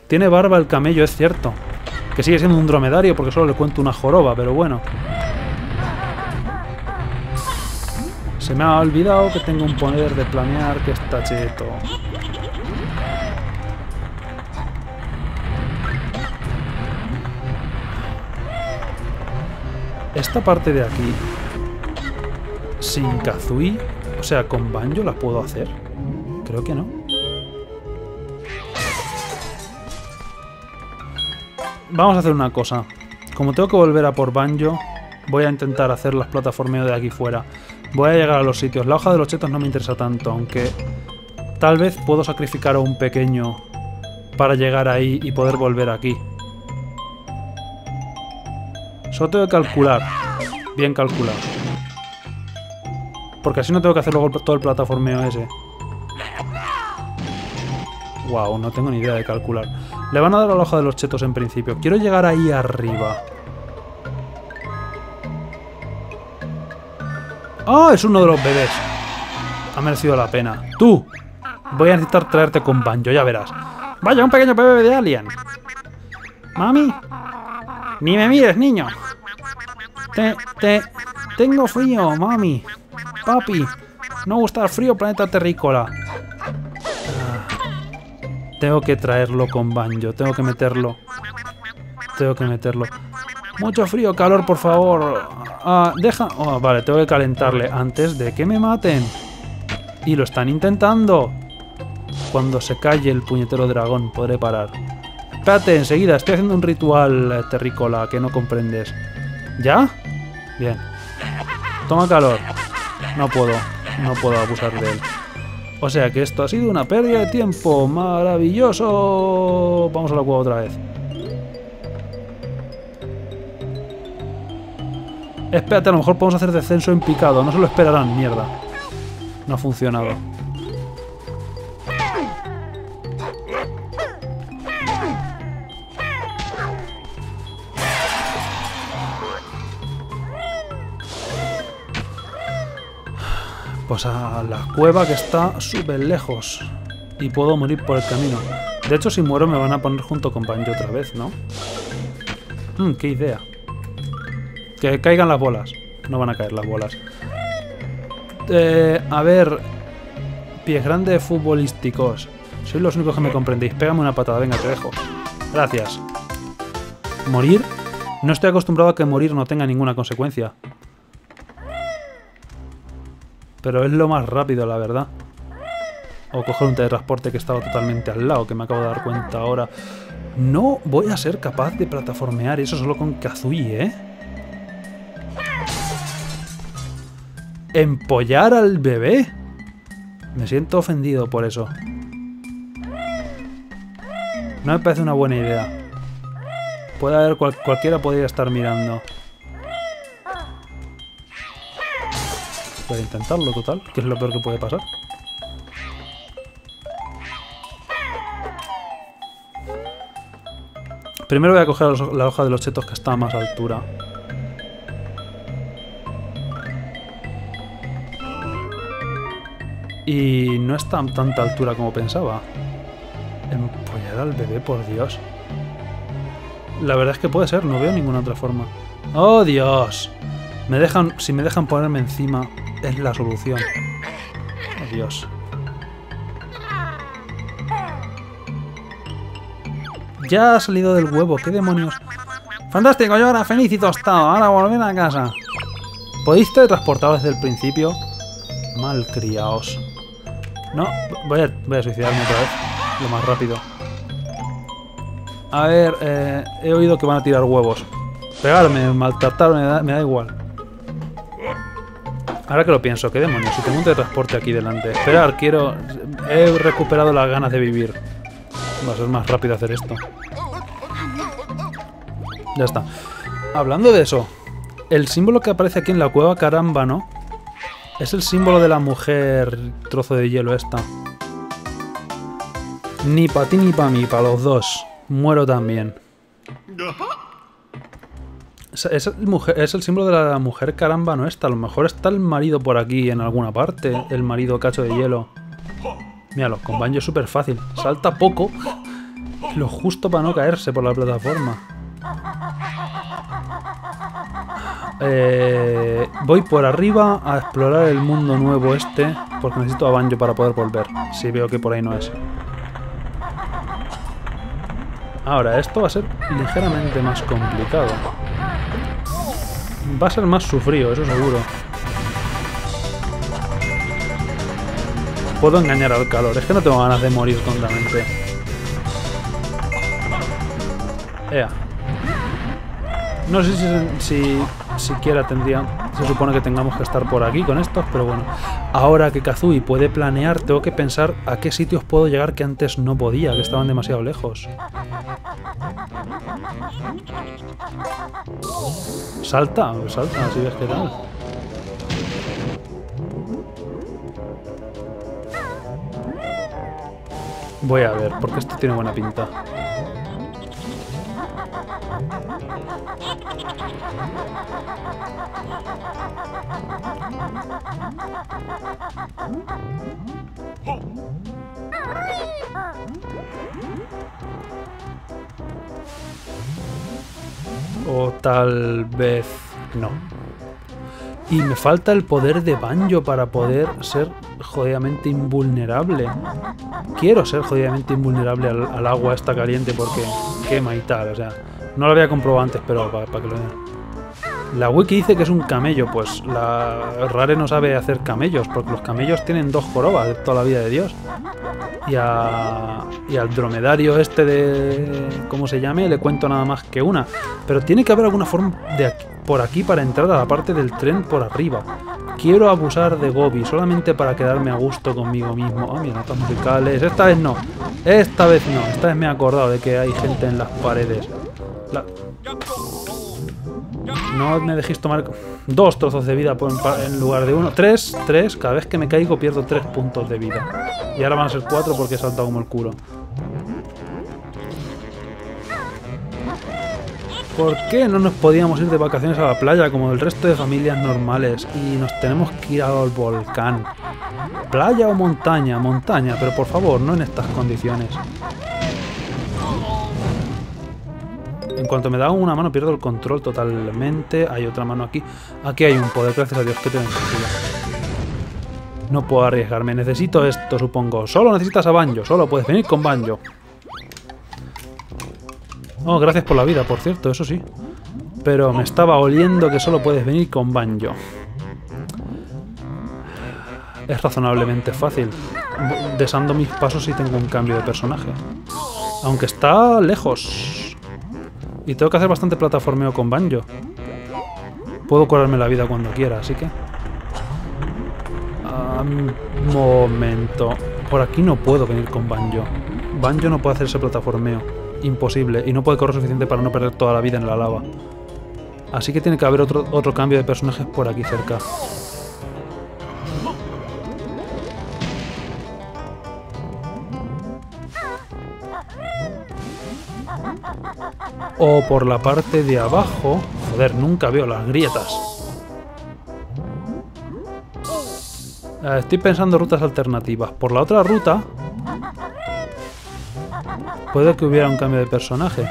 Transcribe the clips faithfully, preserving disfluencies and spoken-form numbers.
Tiene barba el camello, es cierto. Que sigue siendo un dromedario porque solo le cuento una joroba, pero bueno. Se me ha olvidado que tengo un poder de planear que está cheto. Esta parte de aquí, sin Kazooie, o sea, con Banjo, ¿la puedo hacer? Creo que no. Vamos a hacer una cosa. Como tengo que volver a por Banjo, voy a intentar hacer las plataformeos de aquí fuera. Voy a llegar a los sitios. La hoja de los chetos no me interesa tanto, aunque tal vez puedo sacrificar a un pequeño para llegar ahí y poder volver aquí. Solo tengo que calcular. Bien calculado. Porque así no tengo que hacer luego todo el plataformeo ese. Wow, no tengo ni idea de calcular. Le van a dar a la hoja de los chetos en principio. Quiero llegar ahí arriba. ¡Ah! Es uno de los bebés. Ha merecido la pena. ¡Tú! Voy a necesitar traerte con Banjo, ya verás. ¡Vaya, un pequeño bebé de alien! ¡Mami! ¡Ni me mires, niño! Te... te... Tengo frío, mami. Papi. No gusta el frío, planeta terrícola. Tengo que traerlo con Banjo. Tengo que meterlo. Tengo que meterlo. Mucho frío, calor, por favor. Ah, deja... Oh, vale, tengo que calentarle antes de que me maten. Y lo están intentando. Cuando se calle el puñetero dragón, podré parar. Espérate, enseguida. Estoy haciendo un ritual eh, terrícola que no comprendes. ¿Ya? Bien. Toma calor. No puedo. No puedo abusar de él. O sea que esto ha sido una pérdida de tiempo. ¡Maravilloso! Vamos a la cueva otra vez. Espérate, a lo mejor podemos hacer descenso en picado. No se lo esperarán, mierda. No ha funcionado. Pues a la cueva que está súper lejos. Y puedo morir por el camino. De hecho, si muero me van a poner junto con Banjo otra vez, ¿no? Hmm, qué idea. Que caigan las bolas. No van a caer las bolas. Eh, a ver... Pies grandes futbolísticos. Sois los únicos que me comprendéis. Pégame una patada. Venga, te dejo. Gracias. ¿Morir? No estoy acostumbrado a que morir no tenga ninguna consecuencia. Pero es lo más rápido, la verdad. O coger un teletransporte que estaba totalmente al lado, que me acabo de dar cuenta ahora. No voy a ser capaz de plataformear eso solo con Kazooie, ¿eh? ¿Empollar al bebé? Me siento ofendido por eso. No me parece una buena idea. Puede haber cual cualquiera podría estar mirando. Voy a intentarlo, total, que es lo peor que puede pasar. Primero voy a coger la hoja de los chetos que está a más altura. Y no está a tanta altura como pensaba. Empollar al bebé, por Dios. La verdad es que puede ser, no veo ninguna otra forma. ¡Oh, Dios! Me dejan, si me dejan ponerme encima, es la solución. ¡Oh, Dios! Ya ha salido del huevo, ¿qué demonios? ¡Fantástico! Yo ahora feliz y tostado. Ahora volver a casa. ¿Podéis teletransportar desde el principio? Malcriaos. No, voy a, voy a suicidarme otra vez. Lo más rápido. A ver, eh, he oído que van a tirar huevos. Pegarme, maltratar, me da, me da igual. Ahora que lo pienso, ¿qué demonios? Si tengo un teletransporte aquí delante. Esperar, quiero... He recuperado las ganas de vivir. Va a ser más rápido hacer esto. Ya está. Hablando de eso, el símbolo que aparece aquí en la cueva, caramba, ¿no? Es el símbolo de la mujer trozo de hielo esta. Ni para ti ni para mí, para los dos. Muero también. Es, es, el mujer, es el símbolo de la mujer caramba, ¿no? Esta. A lo mejor está el marido por aquí en alguna parte. El marido cacho de hielo. Míralo, con Banjo es súper fácil. Salta poco Lo justo para no caerse por la plataforma. Eh, voy por arriba a explorar el mundo nuevo este, porque necesito a Banjo para poder volver. Si veo que por ahí no es. Ahora, esto va a ser ligeramente más complicado. Va a ser más sufrido, eso seguro. Puedo engañar al calor, es que no tengo ganas de morir tontamente. Ea. No sé si, si siquiera tendría... Se supone que tengamos que estar por aquí con estos, pero bueno. Ahora que Kazooie puede planear, tengo que pensar a qué sitios puedo llegar que antes no podía, que estaban demasiado lejos. Salta, salta, así ves qué tal. Voy a ver, porque esto tiene buena pinta. O tal vez no. Y me falta el poder de Banjo para poder ser jodidamente invulnerable. Quiero ser jodidamente invulnerable al, al agua esta caliente porque quema y tal. O sea, no lo había comprobado antes, pero para, para que lo vean. La wiki dice que es un camello. Pues la Rare no sabe hacer camellos, porque los camellos tienen dos jorobas de toda la vida de Dios. Y, a, y al dromedario este de... ¿cómo se llame? Le cuento nada más que una. Pero tiene que haber alguna forma de aquí, por aquí para entrar a la parte del tren por arriba. Quiero abusar de Gobi solamente para quedarme a gusto conmigo mismo. Ah, mira, notas musicales. Esta vez no. Esta vez no. Esta vez me he acordado de que hay gente en las paredes. La... No me dejéis tomar dos trozos de vida en lugar de uno. Tres, tres. Cada vez que me caigo pierdo tres puntos de vida. Y ahora van a ser cuatro porque he saltado como el culo. ¿Por qué no nos podíamos ir de vacaciones a la playa como el resto de familias normales y nos tenemos que ir al volcán? ¿Playa o montaña? Montaña, pero por favor, no en estas condiciones. En cuanto me da una mano pierdo el control totalmente. Hay otra mano aquí. Aquí hay un poder, gracias a Dios que tengo sentido. No puedo arriesgarme, necesito esto, supongo. Solo necesitas a Banjo, solo puedes venir con Banjo. Oh, gracias por la vida, por cierto, eso sí. Pero me estaba oliendo que solo puedes venir con Banjo. Es razonablemente fácil. Desando mis pasos y tengo un cambio de personaje. Aunque está lejos. Y tengo que hacer bastante plataformeo con Banjo. Puedo curarme la vida cuando quiera, así que... Un momento. Por aquí no puedo venir con Banjo. Banjo no puede hacer ese plataformeo. Imposible. Y no puede correr suficiente para no perder toda la vida en la lava. Así que tiene que haber otro, otro cambio de personajes por aquí cerca. O por la parte de abajo. Joder, nunca veo las grietas. Estoy pensando rutas alternativas. Por la otra ruta... puede que hubiera un cambio de personaje.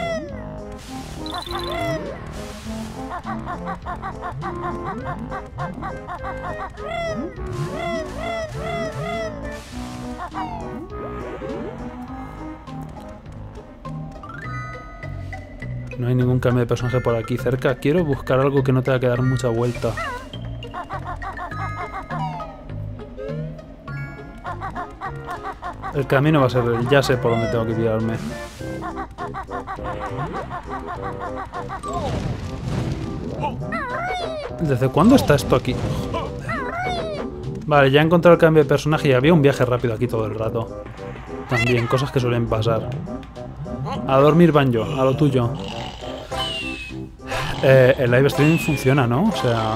No hay ningún cambio de personaje por aquí cerca. Quiero buscar algo que no tenga que dar mucha vuelta. El camino va a ser el... ya sé por dónde tengo que tirarme. ¿Desde cuándo está esto aquí? Vale, ya he encontrado el cambio de personaje y había un viaje rápido aquí todo el rato. También, cosas que suelen pasar. A dormir, Banjo, a lo tuyo. Eh, el live stream funciona, ¿no? O sea...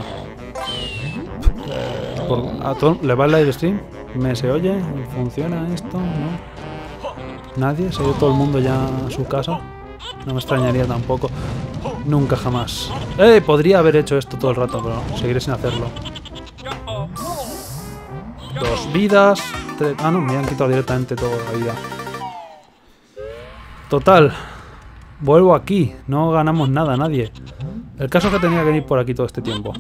Eh, por, a todo, ¿le va el live stream? ¿Me se oye? ¿Funciona esto? ¿No? ¿Nadie? ¿Se ha ido todo el mundo ya a su casa? No me extrañaría tampoco. Nunca jamás. ¡Eh! Podría haber hecho esto todo el rato, pero seguiré sin hacerlo. Dos vidas. Tres... Ah, no, me han quitado directamente toda la vida. Total. Vuelvo aquí. No ganamos nada, nadie. El caso es que tenía que venir por aquí todo este tiempo.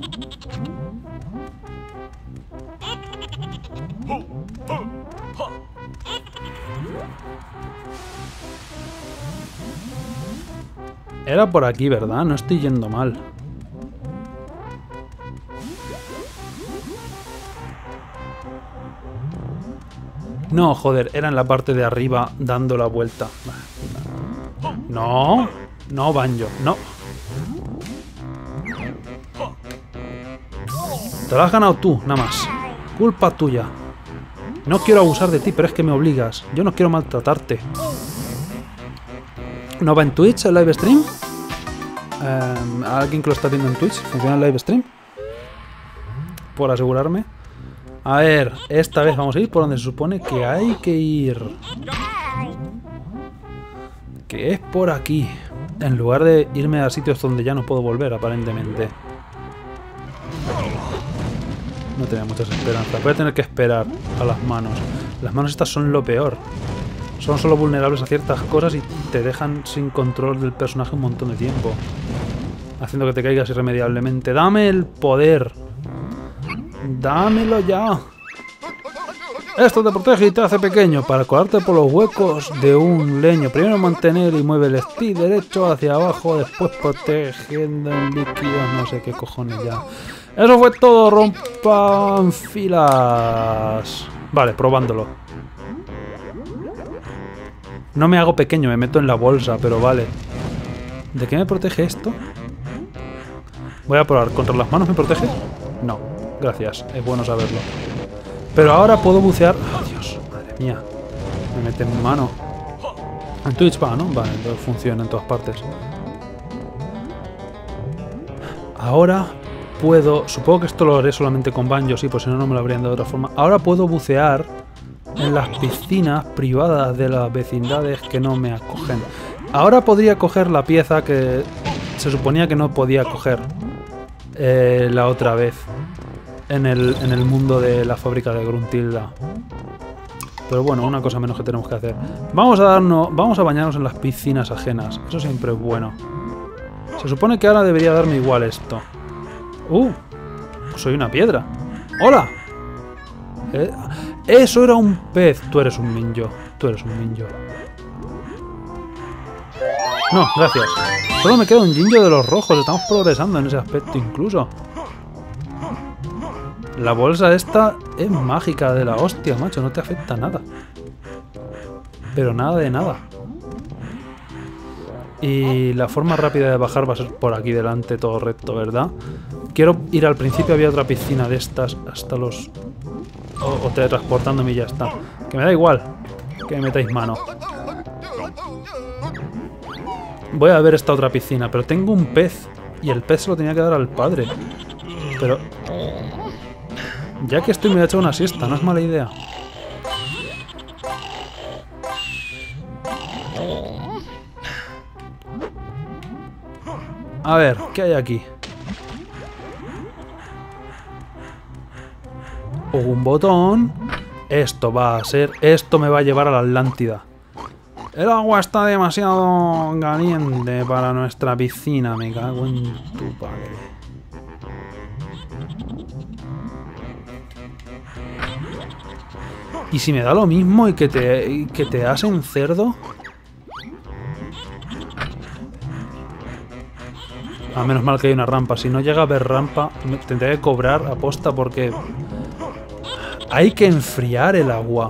Era por aquí, ¿verdad? No estoy yendo mal. No, joder, era en la parte de arriba dando la vuelta. No, no, Banjo, no. Te lo has ganado tú, nada más. Culpa tuya. No quiero abusar de ti, pero es que me obligas. Yo no quiero maltratarte. ¿No va en Twitch el live stream? Eh, ¿Alguien que lo está viendo en Twitch? ¿Funciona el live stream? Por asegurarme. A ver, esta vez vamos a ir por donde se supone que hay que ir. Que es por aquí. En lugar de irme a sitios donde ya no puedo volver, aparentemente. No tenía muchas esperanzas. Voy a tener que esperar a las manos. Las manos estas son lo peor. Son solo vulnerables a ciertas cosas y te dejan sin control del personaje un montón de tiempo. Haciendo que te caigas irremediablemente. ¡Dame el poder! ¡Dámelo ya! Esto te protege y te hace pequeño para colarte por los huecos de un leño. Primero mantener y mueve el stick derecho hacia abajo, después protegiendo en líquidos, no sé qué cojones ya. Eso fue todo, rompan filas. Vale, probándolo. No me hago pequeño, me meto en la bolsa, pero vale. ¿De qué me protege esto? Voy a probar. ¿Contra las manos me protege? No. Gracias, es bueno saberlo. Pero ahora puedo bucear... ¡Oh, Dios! Madre mía. Me mete en mano. En Twitch va, ¿no? Vale, entonces funciona en todas partes. Ahora puedo... Supongo que esto lo haré solamente con Banjo, sí, pues si no, no me lo habrían dado de otra forma. Ahora puedo bucear en las piscinas privadas de las vecindades que no me acogen. Ahora podría coger la pieza que se suponía que no podía coger eh, la otra vez. En el, en el mundo de la fábrica de Gruntilda. Pero bueno, una cosa menos que tenemos que hacer. Vamos a darnos, vamos a bañarnos en las piscinas ajenas. Eso siempre es bueno. Se supone que ahora debería darme igual esto. ¡Uh! Soy una piedra. ¡Hola! Eh, ¡Eso era un pez! Tú eres un minjo. Tú eres un minjo. No, gracias. Solo me queda un jinjo de los rojos. Estamos progresando en ese aspecto incluso. La bolsa esta es mágica de la hostia, macho. No te afecta nada. Pero nada de nada. Y la forma rápida de bajar va a ser por aquí delante, todo recto, ¿verdad? Quiero ir al principio, había otra piscina de estas hasta los... O, o teletransportándome y ya está. Que me da igual que me metáis mano. Voy a ver esta otra piscina, pero tengo un pez. Y el pez se lo tenía que dar al padre. Pero... Ya que estoy me voy a echar una siesta, no es mala idea. A ver, ¿qué hay aquí? Un botón. Esto va a ser... Esto me va a llevar a la Atlántida. El agua está demasiado caliente para nuestra piscina. Me cago en tu padre. ¿Y si me da lo mismo y que te, y que te hacen cerdo? Ah, menos mal que hay una rampa. Si no llega a haber rampa, me tendré que cobrar aposta porque... Hay que enfriar el agua.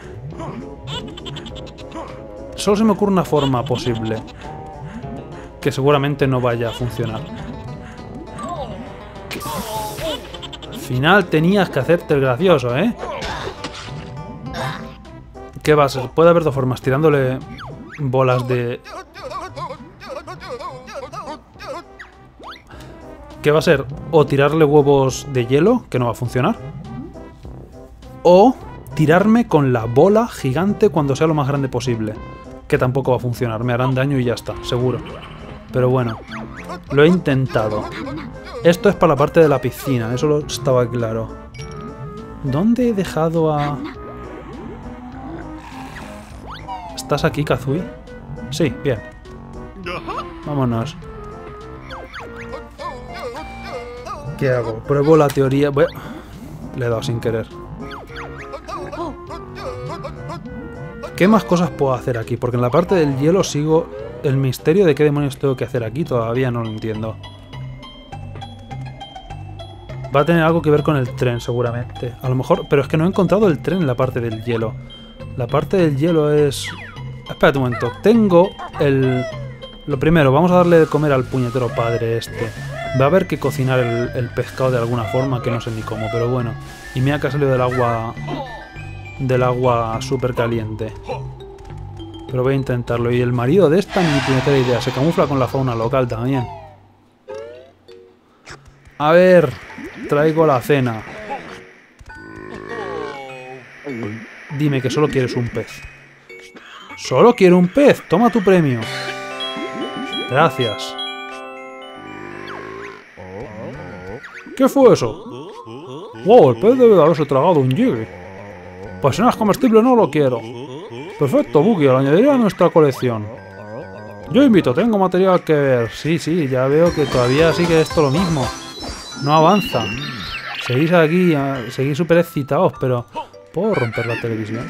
Solo se me ocurre una forma posible. Que seguramente no vaya a funcionar. Al final tenías que hacerte el gracioso, ¿eh? ¿Qué va a ser? Puede haber dos formas. Tirándole bolas de... ¿Qué va a ser? O tirarle huevos de hielo, que no va a funcionar. O tirarme con la bola gigante cuando sea lo más grande posible. Que tampoco va a funcionar. Me harán daño y ya está, seguro. Pero bueno, lo he intentado. Esto es para la parte de la piscina, eso lo estaba claro. ¿Dónde he dejado a...? ¿Estás aquí, Kazui? Sí, bien. Vámonos. ¿Qué hago? Pruebo la teoría... Bueno, le he dado sin querer. ¿Qué más cosas puedo hacer aquí? Porque en la parte del hielo sigo... El misterio de qué demonios tengo que hacer aquí todavía no lo entiendo. Va a tener algo que ver con el tren, seguramente. A lo mejor... Pero es que no he encontrado el tren en la parte del hielo. La parte del hielo es... Espérate un momento. Tengo el... Lo primero, vamos a darle de comer al puñetero padre este. Va a haber que cocinar el, el pescado de alguna forma, que no sé ni cómo, pero bueno. Y mira que ha salido del agua... Del agua súper caliente. Pero voy a intentarlo. Y el marido de esta ni puñetera idea. Se camufla con la fauna local también. A ver... Traigo la cena. Dime que solo quieres un pez. ¡Solo quiero un pez! ¡Toma tu premio! Gracias. ¿Qué fue eso? ¡Wow! El pez debe de haberse tragado un Jiggy. Pues si no es comestible no lo quiero. Perfecto, Buggy, lo añadiría a nuestra colección. Yo invito, tengo material que ver. Sí, sí, ya veo que todavía sigue esto lo mismo. No avanza. Seguís aquí, seguís súper excitados, pero... ¿Puedo romper la televisión?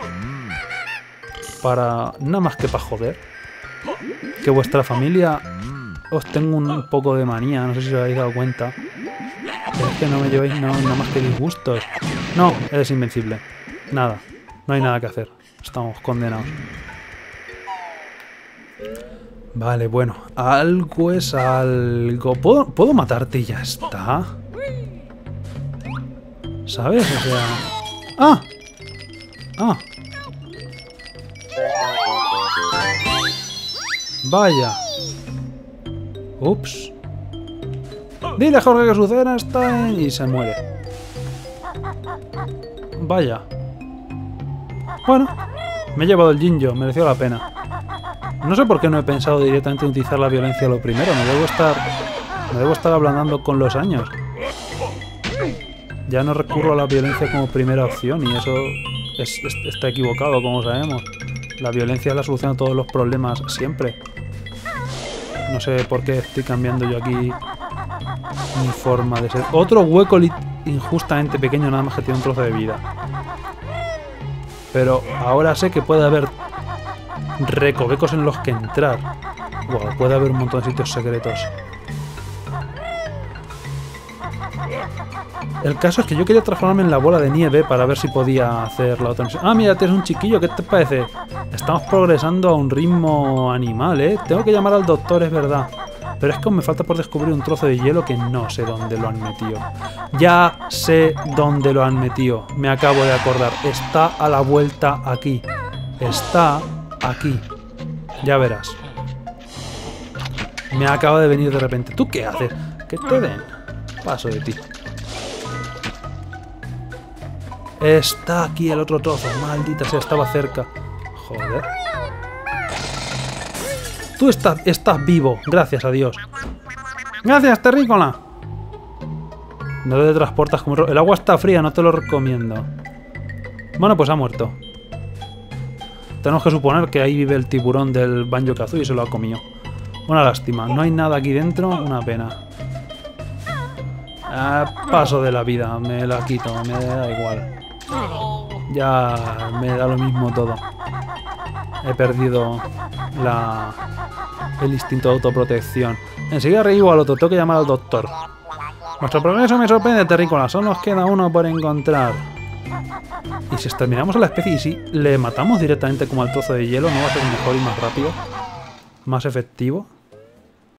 Para... Nada más que para joder. Que vuestra familia... Os tengo un poco de manía, no sé si os habéis dado cuenta. Pero es que no me llevéis no, nada más que disgustos. No, eres invencible. Nada, no hay nada que hacer. Estamos condenados. Vale, bueno, algo es algo. ¿Puedo, ¿puedo matarte y ya está? ¿Sabes? O sea... ¡Ah! ¡Ah! Vaya. Ups. Dile a Jorge que su cena está en... Y se muere. Vaya. Bueno, me he llevado el Jinjo, mereció la pena. No sé por qué no he pensado directamente en utilizar la violencia lo primero. Me debo estar... Me debo estar ablandando con los años. Ya no recurro a la violencia como primera opción y eso es, es, está equivocado, como sabemos. La violencia es la solución a todos los problemas siempre. No sé por qué estoy cambiando yo aquí mi forma de ser. Otro hueco injustamente pequeño, nada más que tiene un trozo de vida. Pero ahora sé que puede haber recovecos en los que entrar. Wow, puede haber un montón de sitios secretos. El caso es que yo quería transformarme en la bola de nieve para ver si podía hacer la otra misión. Ah, mira, tienes un chiquillo, ¿qué te parece? Estamos progresando a un ritmo animal, ¿eh? Tengo que llamar al doctor, es verdad. Pero es que me falta por descubrir un trozo de hielo que no sé dónde lo han metido. Ya sé dónde lo han metido. Me acabo de acordar. Está a la vuelta aquí. Está aquí. Ya verás. Me acaba de venir de repente. ¿Tú qué haces? Que te den. Paso de ti. Está aquí el otro trozo. Maldita sea, estaba cerca. Joder. Tú estás, estás vivo, gracias a Dios. Gracias, terrícola. No te transportas como... El agua está fría, no te lo recomiendo. Bueno, pues ha muerto. Tenemos que suponer que ahí vive el tiburón del Banjo-Kazooie y se lo ha comido. Una lástima. No hay nada aquí dentro, una pena. Ah, paso de la vida, me la quito, me da igual. Ya me da lo mismo todo. He perdido la... el instinto de autoprotección. Enseguida reíbo al otro, tengo que llamar al doctor. Nuestro progreso me sorprende, terrícola. Solo nos queda uno por encontrar. Y si exterminamos a la especie y si le matamos directamente como al trozo de hielo, ¿no va a ser mejor y más rápido? Más efectivo.